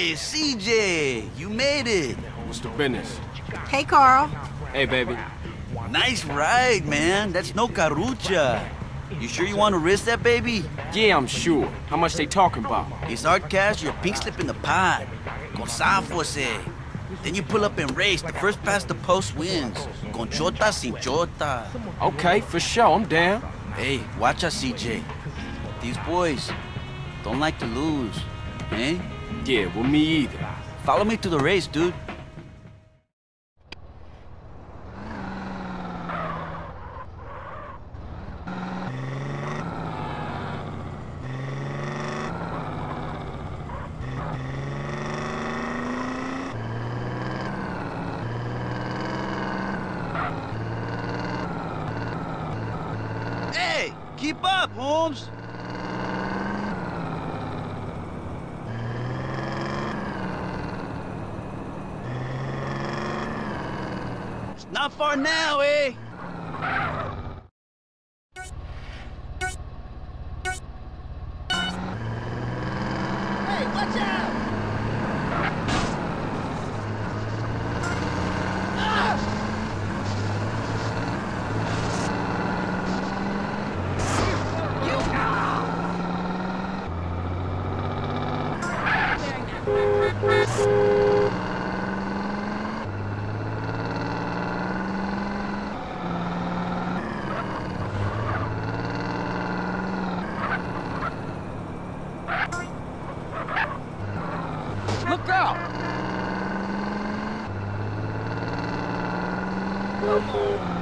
Hey, CJ, you made it. What's the business? Hey, Carl. Hey, baby. Nice ride, man. That's no carucha. You sure you want to risk that, baby? Yeah, I'm sure. How much they talking about? It's our cash, your pink slip in the pot. Con Santos, eh. Then you pull up and race. The first past the post wins. Con chota sin chota. Okay, for sure. I'm down. Hey, watch us, CJ. These boys don't like to lose, eh? Yeah, well, me either. Follow me to the race, dude. Hey, keep up, Holmes. It's not far now, eh? Hey, watch out! Look out! Come on.